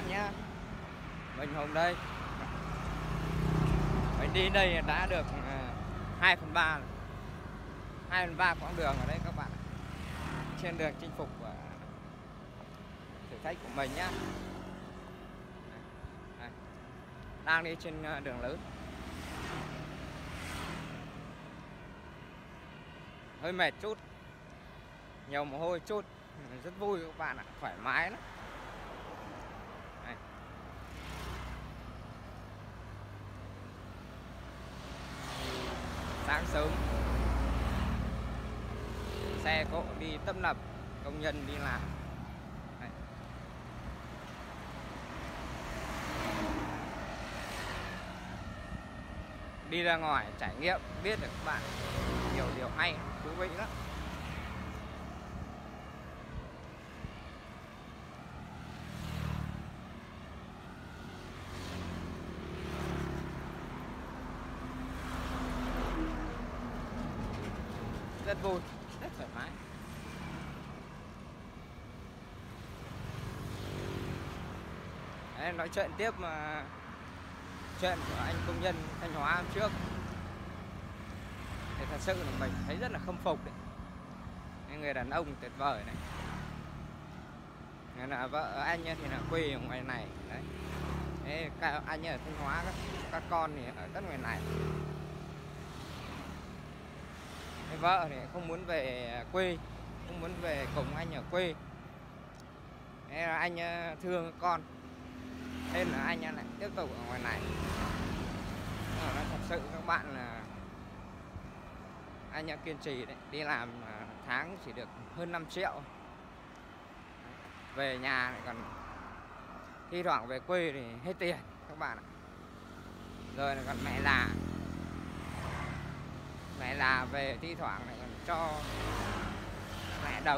bạn nhé. Mình Hùng đây. Mình đi đây đã được 2/3 rồi. 2/3 quãng đường ở đây các bạn. Trên đường chinh phục thử thách của mình nhá. Đây. Đang đi trên đường lớn. Hơi mệt chút, nhiều mồ hôi chút, rất vui các bạn ạ, thoải mái lắm. Đây. Sáng sớm xe cộ đi tấp nập, công nhân đi làm. Đây. Đi ra ngoài trải nghiệm biết được các bạn nhiều điều hay thú vị lắm. Rất vui, rất thoải mái. Đấy, nói chuyện tiếp mà chuyện của anh công nhân Thanh Hóa hôm trước thì thật sự là mình thấy rất là khâm phục đấy. Người đàn ông tuyệt vời này. Người là vợ anh thì là quê ở ngoài này đấy. Thế các anh ở Thanh Hóa, các con thì ở tất ngoài này. Cái vợ thì không muốn về quê, không muốn về cùng anh ở quê. Thế là anh thương con, nên là anh lại tiếp tục ở ngoài này. Nó thật sự các bạn là anh kiên trì đấy, đi làm tháng chỉ được hơn 5 triệu. Về nhà lại còn thi thoảng về quê thì hết tiền các bạn ạ. Rồi là còn mẹ là về thi thoảng lại còn cho mẹ đồng.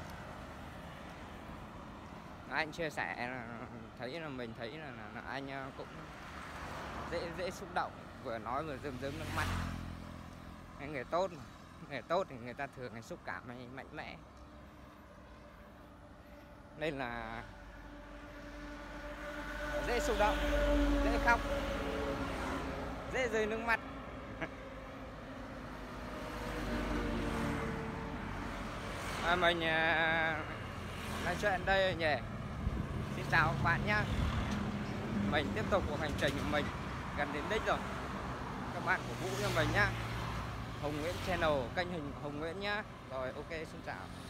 Anh chia sẻ là thấy là mình thấy là anh cũng dễ xúc động, vừa nói vừa rơm nước mắt. Người tốt mà, người tốt thì người ta thường xúc cảm mạnh mẽ, nên là dễ xúc động, dễ khóc, dễ rơi nước mắt. Mình nói chuyện đây nhỉ. Xin chào các bạn nhé. Mình tiếp tục cuộc hành trình của mình, gần đến đích rồi. Các bạn cổ vũ cho mình nhá. Hùng Nguyễn Channel, kênh hình Hùng Nguyễn nhá. Rồi ok, xin chào.